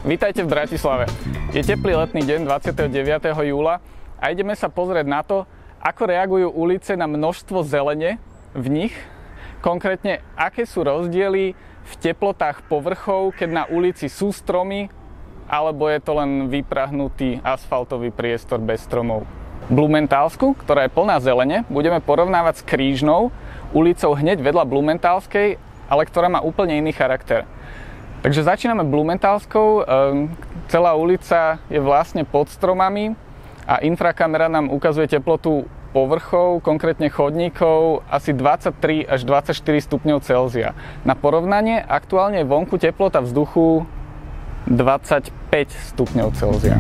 Vítajte v Bratislave. Je teplý letný deň 29. júla a ideme sa pozrieť na to, ako reagujú ulice na množstvo zelene v nich. Konkrétne, aké sú rozdiely v teplotách povrchov, keď na ulici sú stromy, alebo je to len vyprahnutý asfaltový priestor bez stromov. Blumentálsku, ktorá je plná zelene, budeme porovnávať s Krížnou, ulicou hneď vedľa Blumentálskej, ale ktorá má úplne iný charakter. Takže začíname Blumentálskou. Celá ulica je vlastne pod stromami a infrakamera nám ukazuje teplotu povrchov, konkrétne chodníkov, asi 23 až 24 stupňov Celzia. Na porovnanie, aktuálne je vonku teplota vzduchu 25 stupňov Celzia.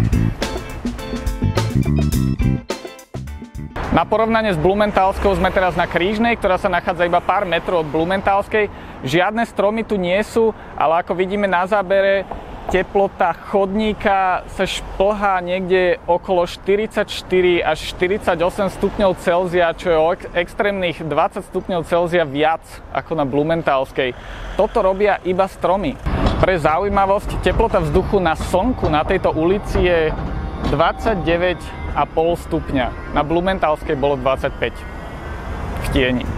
Na porovnanie s Blumentálskou sme teraz na Krížnej, ktorá sa nachádza iba pár metrov od Blumentálskej. Žiadne stromy tu nie sú, ale ako vidíme na zábere, teplota chodníka sa šplhá niekde okolo 44 až 48 stupňov Celzia, čo je o extrémnych 20 stupňov Celzia viac ako na Blumentálskej. Toto robia iba stromy. Pre zaujímavosť, teplota vzduchu na slnku na tejto ulici je 29,5 stupňa. Na Blumentálskej bolo 25 v tieni.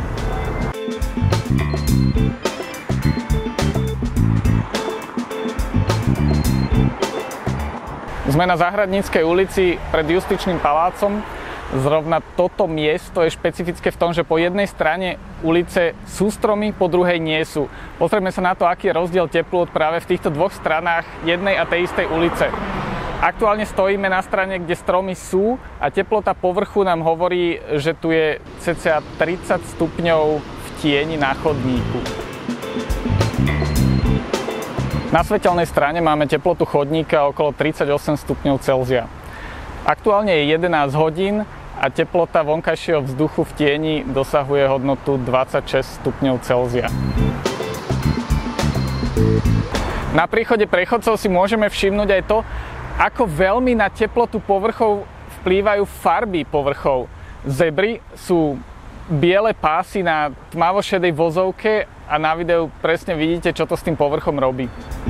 Sme na Záhradníckej ulici pred Justičným palácom. Zrovna toto miesto je špecifické v tom, že po jednej strane ulice sú stromy, po druhej nie sú. Pozrieme sa na to, aký je rozdiel teplôt práve v týchto dvoch stranách jednej a tej istej ulice. Aktuálne stojíme na strane, kde stromy sú a teplota povrchu nám hovorí, že tu je cca 30 stupňov v tieni na chodníku. Na svetelnej strane máme teplotu chodníka okolo 38 stupňov Celzia. Aktuálne je 11 hodín a teplota vonkajšieho vzduchu v tieni dosahuje hodnotu 26 stupňov Celzia. Na príchode prechodcov si môžeme všimnúť aj to, ako veľmi na teplotu povrchov vplývajú farby povrchov. Zebry sú biele pásy na tmavošedej vozovke a na videu presne vidíte, čo to s tým povrchom robí.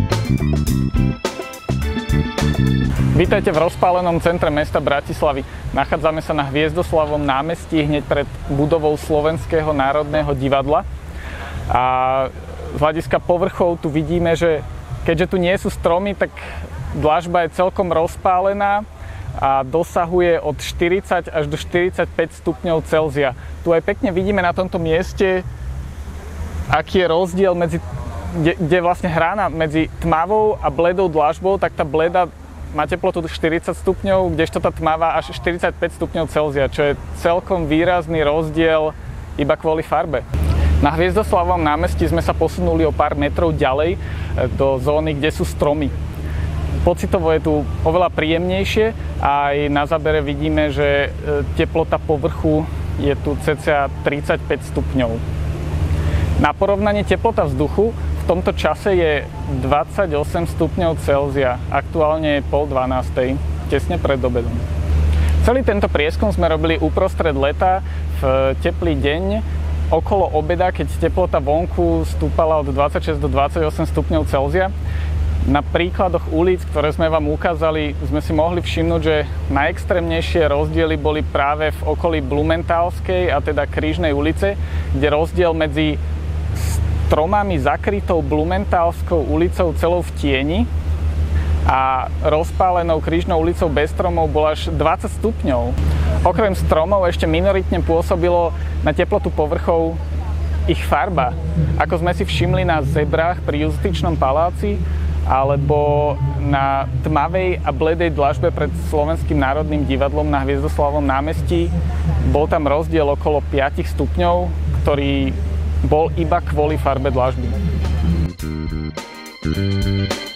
Vítajte v rozpálenom centre mesta Bratislavy. Nachádzame sa na Hviezdoslavom námestí hneď pred budovou Slovenského národného divadla. A z hľadiska povrchov tu vidíme, že keďže tu nie sú stromy, tak dlažba je celkom rozpálená a dosahuje od 40 až do 45 stupňov Celzia. Tu aj pekne vidíme na tomto mieste, aký je rozdiel kde vlastne hrána medzi tmavou a bledou dlažbou, tak tá bleda má teplotu 40 stupňov, kdežto tá tmavá až 45 stupňov Celzia, čo je celkom výrazný rozdiel iba kvôli farbe. Na Hviezdoslavovom námestí sme sa posunuli o pár metrov ďalej do zóny, kde sú stromy. Pocitovo je tu oveľa príjemnejšie a aj na zábere vidíme, že teplota povrchu je tu cca 35 stupňov. Na porovnanie teplota vzduchu v tomto čase je 28 stupňov Celzia. Aktuálne je 11:30, tesne pred obedom. Celý tento prieskum sme robili uprostred leta v teplý deň, okolo obeda, keď teplota vonku stúpala od 26 do 28 stupňov Celzia. Na príkladoch ulic, ktoré sme vám ukázali, sme si mohli všimnúť, že najextrémnejšie rozdiely boli práve v okolí Blumentálskej a teda Krížnej ulice, kde rozdiel medzi stromami zakrytou Blumentálskou ulicou celou v tieni a rozpálenou Krížnou ulicou bez stromov bol až 20 stupňov. Okrem stromov ešte minoritne pôsobilo na teplotu povrchov ich farba. Ako sme si všimli na zebrách pri Justičnom paláci alebo na tmavej a bledej dlažbe pred Slovenským národným divadlom na Hviezdoslavovom námestí, bol tam rozdiel okolo 5 stupňov, ktorý bol iba kvôli farbe dlažby.